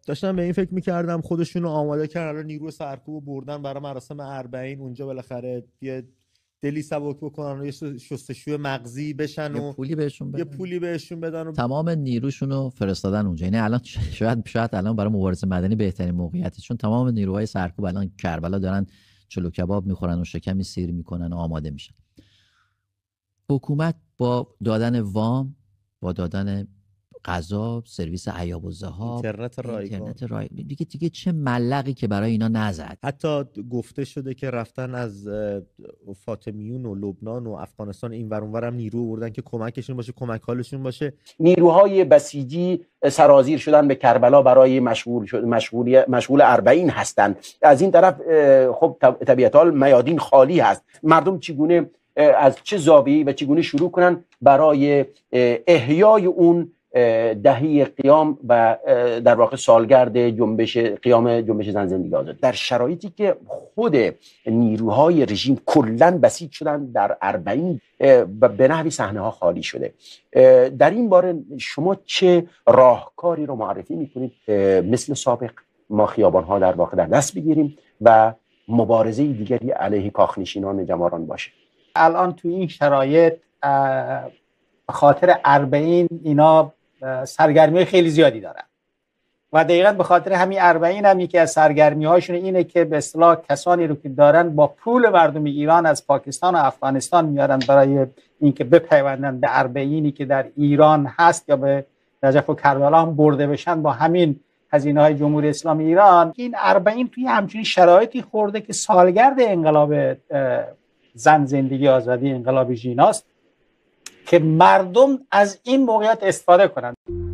داشتم به این فکر میکردم خودشون رو آماده کردن، نیروی سرکوب بردن برای مراسم 40 اونجا، بالاخره یه دلی سبک بکنن و یه شستشوی مغزی بشن و یه پولی بهشون بدن و تمام نیروشون رو فرستادن اونجا. یعنی الان شاید الان برای مبارزه مدنی بهترین موقعیته، چون تمام نیروهای سرکوب الان کربلا دارن چلو کباب میخورن و شکمی سیر میکنن و آماده میشن. حکومت با دادن وام، با دادن غذا، سرویس عیاب الذهاب، اینترنت رایگان، دیگه چه ملقی که برای اینا نزد. حتی گفته شده که رفتن از فاطمیون و لبنان و افغانستان این ور اون ور هم نیرو بردن که کمکشون باشه، کمک حالشون باشه. نیروهای بسیجی سرازیر شدن به کربلا برای مشغول 40 هستند. از این طرف خب طبیعتاً میادین خالی هست. مردم چگونه از چه زاویه‌ای و چگونه شروع کنن برای احیای اون دهه قیام و در واقع سالگرد قیام جنبش زن زندگی آزادی، در شرایطی که خود نیروهای رژیم کلاً بسیج شدن در 40 و به نحوی صحنه ها خالی شده. در این باره شما چه راهکاری رو معرفی میکنید مثل سابق ما خیابان ها در واقع در دست بگیریم و مبارزه دیگری علیه کاخنشینان جماران باشه؟ الان تو این شرایط خاطر 40 اینا سرگرمی خیلی زیادی دارن و دقیقاً به خاطر همین 40 هم یکی از سرگرمی هاشون اینه که به اصطلاح کسانی رو که دارن با پول مردم ایران از پاکستان و افغانستان میارن برای اینکه بپیوندن به 40 که در ایران هست یا به نجف و کربلا هم برده بشن با همین هزینه های جمهوری اسلامی ایران. این 40 توی همچین شرایطی خورده که سالگرد انقلاب زن زندگی آزادی، انقلاب ژیناست که مردم از این موقعیت استفاده کنند.